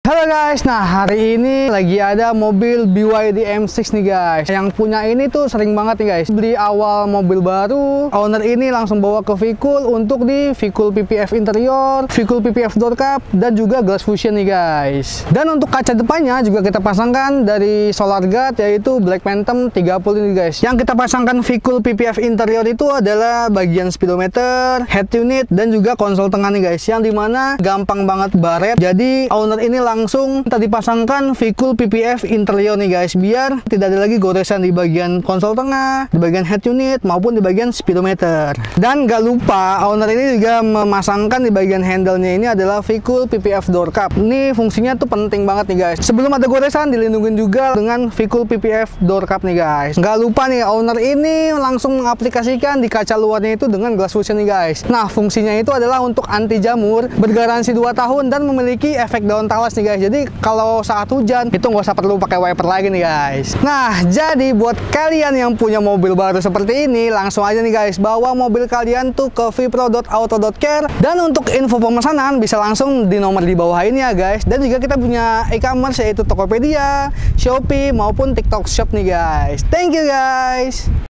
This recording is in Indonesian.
Halo guys, nah hari ini lagi ada mobil BYD M6 nih guys. Yang punya ini tuh sering banget nih guys, beli awal mobil baru, owner ini langsung bawa ke Vikul untuk di Vikul PPF interior, Vikul PPF door cup, dan juga glass fusion nih guys. Dan untuk kaca depannya juga kita pasangkan dari Solar Guard, yaitu Black Phantom 30 nih guys. Yang kita pasangkan Vikul PPF interior itu adalah bagian speedometer, head unit, dan juga konsol tengah nih guys, yang dimana gampang banget baret. Jadi owner ini langsung tadi pasangkan Vikul PPF interior nih guys, biar tidak ada lagi goresan di bagian konsol tengah, di bagian head unit, maupun di bagian speedometer. Dan gak lupa owner ini juga memasangkan di bagian handle-nya ini adalah Vikul PPF door cup. Ini fungsinya tuh penting banget nih guys. Sebelum ada goresan dilindungin juga dengan Vikul PPF door cup nih guys. Gak lupa nih owner ini langsung mengaplikasikan di kaca luarnya itu dengan glass fusion nih guys. Nah fungsinya itu adalah untuk anti jamur, bergaransi 2 tahun, dan memiliki efek daun talas nih guys. Jadi kalau saat hujan itu nggak usah perlu pakai wiper lagi nih guys. Nah jadi buat kalian yang punya mobil baru seperti ini, langsung aja nih guys bawa mobil kalian tuh ke vpro.auto.care. Dan untuk info pemesanan bisa langsung di nomor di bawah ini ya guys. Dan juga kita punya e-commerce yaitu Tokopedia, Shopee, maupun TikTok Shop nih guys. Thank you guys.